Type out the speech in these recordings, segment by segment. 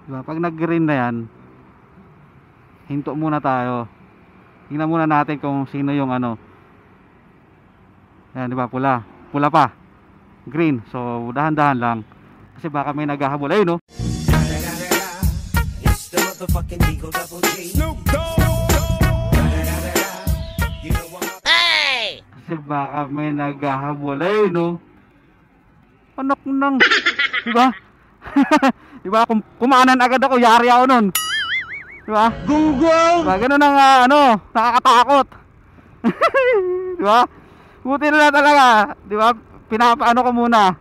Diba? Pag nag-green na yan, hinto muna tayo. Tingnan muna natin kung sino yung ano. Ayan, diba? Pula. Pula pa. Green. So, dahan-dahan lang. Kasi baka may naghahabol. Ayun, no? It's the motherfucking Eagle Double G. Snoop Dogg. Hey! Kasi baka may naghahabol. Ayun, no? Anak nang. Diba? Diba? Kumanan agad ako. Yari ako nun. Diba? Gunggong! Diba? Ganun ang ano, nakakatakot. Diba? Buti na lang talaga. Diba? Pinapaano ko muna.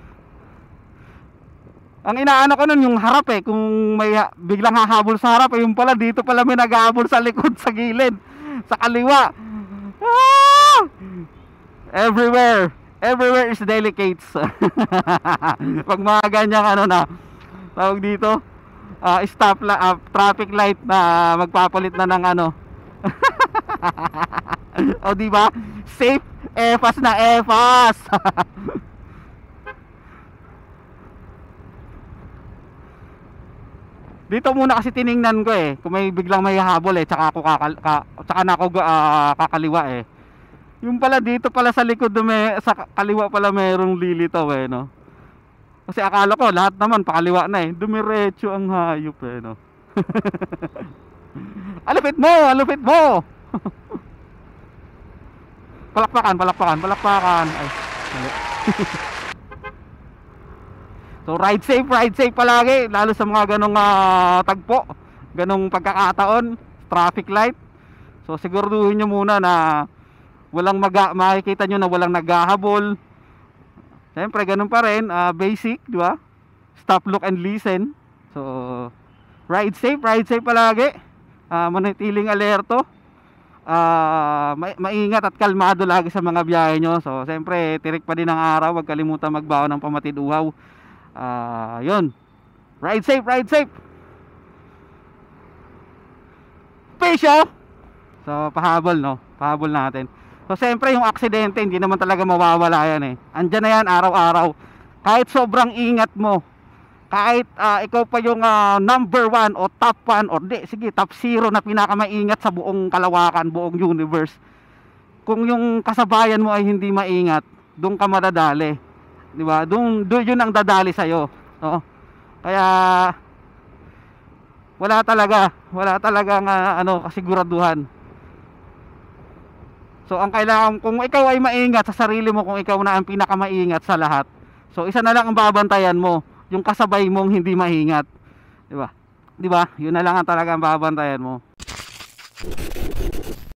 Ang inaano ko nun yung harap eh. Kung may biglang hahabol sa harap eh, yung pala dito pala may naghahabol sa likod, sa gilid, sa kaliwa. Ah! Everywhere is delicates. Pag mga ganyang ano na tawag dito, traffic light na magpapalit na ng ano. O di ba? Safe, EFAS na EFAS. Dito muna kasi tiningnan ko eh, kung may biglang may habol eh, tsaka ako kakaliwa eh. Yung pala dito pala sa likod sa kaliwa pala mayroong lilitaw eh, no. Kasi akala ko lahat naman pakaliwa na eh. Dumiretso ang hayop eh, no. Alupit mo, alupit mo. Palakpakan. Ay, mali. So ride safe palagi, lalo sa mga ganong tagpo, ganong pagkakataon, traffic light. So siguraduhin nyo muna na makikita nyo na walang naghahabol. Siyempre ganun pa rin, basic, di ba? Stop, look and listen. So ride safe palagi. Manatiling alerto. Maingat at kalmado lagi sa mga biyahe nyo. So siyempre tirik pa din ang araw, huwag kalimutan magbaon ng pamatid uhaw. Yun. Ride safe. Pesyo. So pahabol, no? Pahabol natin. So siyempre yung aksidente hindi naman talaga mawawala yan eh. Andyan na yan araw-araw. Kahit sobrang ingat mo, kahit ikaw pa yung number 1 o top 1 or sige top 0 na pinakamaingat sa buong kalawakan, buong universe, kung yung kasabayan mo ay hindi maingat, doon ka madadali, di ba? Doon yun ang dadali sa'yo, no? Kaya wala talagang kasiguraduhan. So ang kailangan, kung ikaw ay maingat sa sarili mo, kung ikaw na ang pinakamaingat sa lahat, so isa na lang ang babantayan mo, yung kasabay mong hindi maingat, di ba? Yun na lang ang talagang babantayan mo.